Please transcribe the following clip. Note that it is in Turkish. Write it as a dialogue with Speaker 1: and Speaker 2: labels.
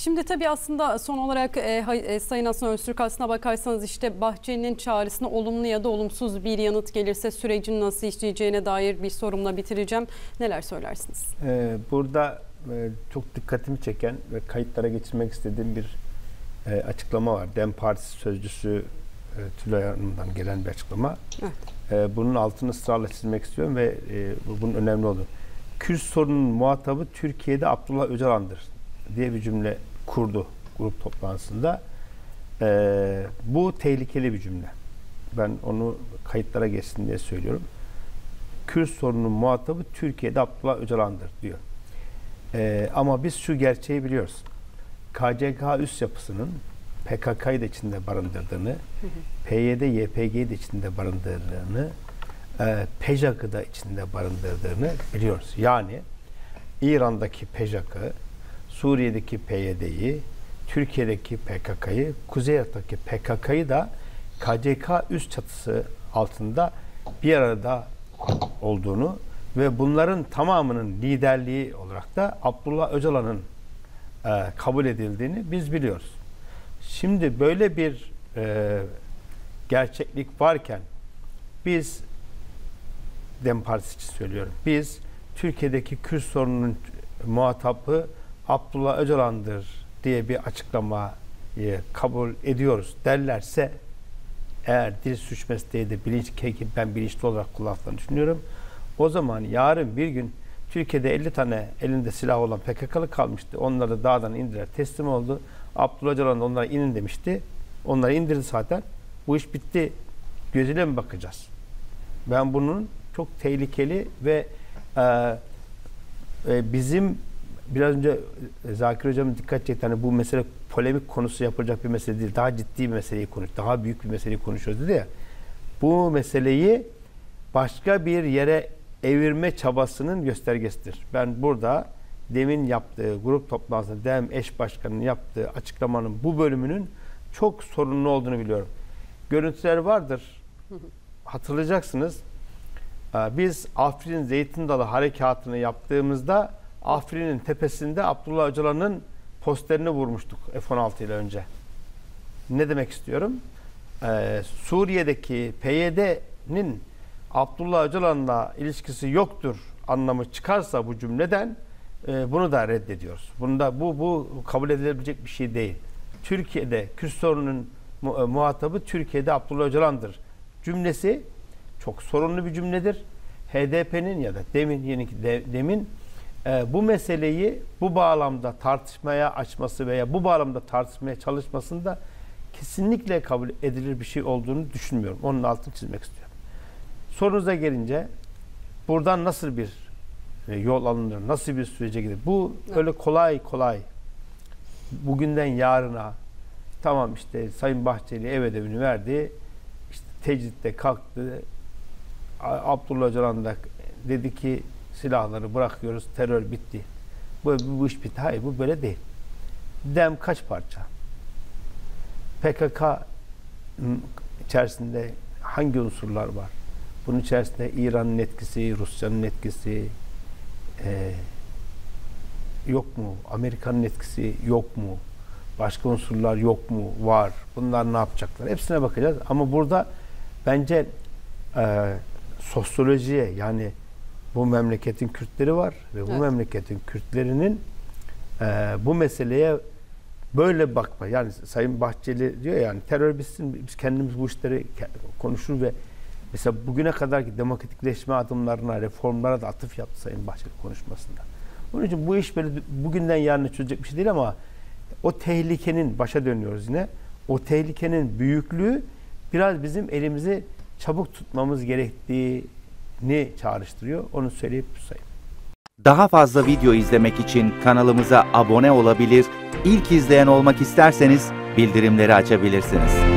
Speaker 1: Şimdi tabii aslında son olarak Sayın Hasan Öztürk, aslına bakarsanız işte Bahçeli'nin çağrısına olumlu ya da olumsuz bir yanıt gelirse sürecin nasıl işleyeceğine dair bir sorumla bitireceğim. Neler söylersiniz?
Speaker 2: Burada çok dikkatimi çeken ve kayıtlara geçirmek istediğim bir açıklama var. DEM Partisi sözcüsü Tülay Hanım'dan gelen bir açıklama. Evet. Bunun altını ısrarla çizmek istiyorum ve bunun önemli olduğunu. Kürt sorununun muhatabı Türkiye'de Abdullah Öcalan'dır diye bir cümle kurdu grup toplantısında. Bu tehlikeli bir cümle. Ben onu kayıtlara geçsin diye söylüyorum. Kürt sorununun muhatabı Türkiye'de Abdullah Öcalan'dır diyor. Ama biz şu gerçeği biliyoruz. KCK üst yapısının PKK'yı da içinde barındırdığını, PYD, YPG'yi de içinde barındırdığını, PJAK'ı da içinde barındırdığını biliyoruz. Yani İran'daki PJAK'ı, Suriye'deki PYD'yi, Türkiye'deki PKK'yı, Kuzey Irak'taki PKK'yı da KCK üst çatısı altında bir arada olduğunu ve bunların tamamının liderliği olarak da Abdullah Öcalan'ın kabul edildiğini biz biliyoruz. Şimdi böyle bir gerçeklik varken biz, DEM Partisi için söylüyorum, biz Türkiye'deki Kürt sorununun muhatabı Abdullah Öcalan'dır diye bir açıklamayı kabul ediyoruz derlerse, eğer dil suç mesleği de ben bilinçli olarak kullandıklarını düşünüyorum. O zaman yarın bir gün Türkiye'de 50 tane elinde silah olan PKK'lı kalmıştı. Onları da dağdan indiler, teslim oldu. Abdullah Öcalan da onlara inin demişti. Onları indirdi zaten. Bu iş bitti gözüyle mi bakacağız? Ben bunun çok tehlikeli ve bizim biraz önce Zakir Hocam'ın dikkat çekti. Hani bu mesele polemik konusu yapılacak bir mesele değil. Daha ciddi bir meseleyi daha büyük bir meseleyi konuşuyoruz dedi ya. Bu meseleyi başka bir yere evirme çabasının göstergesidir. Ben burada demin yaptığı grup toplantısında DEM eş başkanının yaptığı açıklamanın bu bölümünün çok sorunlu olduğunu biliyorum. Görüntüler vardır. Hatırlayacaksınız. Biz Afrin Zeytin Dalı harekatını yaptığımızda Afrin'in tepesinde Abdullah Öcalan'ın posterini vurmuştuk F-16 ile önce. Ne demek istiyorum? Suriye'deki PYD'nin Abdullah Öcalan'la ilişkisi yoktur anlamı çıkarsa bu cümleden bunu da reddediyoruz. Bu kabul edilebilecek bir şey değil. Türkiye'de Kürt sorununun muhatabı Türkiye'de Abdullah Öcalan'dır cümlesi çok sorunlu bir cümledir. HDP'nin ya da demin bu meseleyi bu bağlamda tartışmaya açması veya bu bağlamda tartışmaya çalışmasında kesinlikle kabul edilir bir şey olduğunu düşünmüyorum. Onun altını çizmek istiyorum. Sorunuza gelince buradan nasıl bir yol alınır, nasıl bir sürece gider? Bu öyle kolay bugünden yarına tamam işte Sayın Bahçeli ev ödevini verdi, işte tecritte kalktı, Abdullah Öcalan da dedi ki silahları bırakıyoruz, terör bitti. Bu iş bitti. Hayır, bu böyle değil. DEM kaç parça? PKK içerisinde hangi unsurlar var? Bunun içerisinde İran'ın etkisi, Rusya'nın etkisi yok mu? Amerika'nın etkisi yok mu? Başka unsurlar yok mu? Var. Bunlar ne yapacaklar? Hepsine bakacağız. Ama burada bence sosyolojiye, yani bu memleketin Kürtleri var ve bu memleketin Kürtlerinin bu meseleye böyle bakma. Yani Sayın Bahçeli diyor yani terör bitsin, biz kendimiz bu işleri konuşur ve mesela bugüne kadarki demokratikleşme adımlarına, reformlara da atıf yaptı Sayın Bahçeli konuşmasında. Onun için bu iş böyle bugünden yarına çözecek bir şey değil ama o tehlikenin, başa dönüyoruz yine, o tehlikenin büyüklüğü biraz bizim elimizi çabuk tutmamız gerektiğini çağrıştırıyor. Onu söyleyip susayım.
Speaker 3: Daha fazla video izlemek için kanalımıza abone olabilir, ilk izleyen olmak isterseniz bildirimleri açabilirsiniz.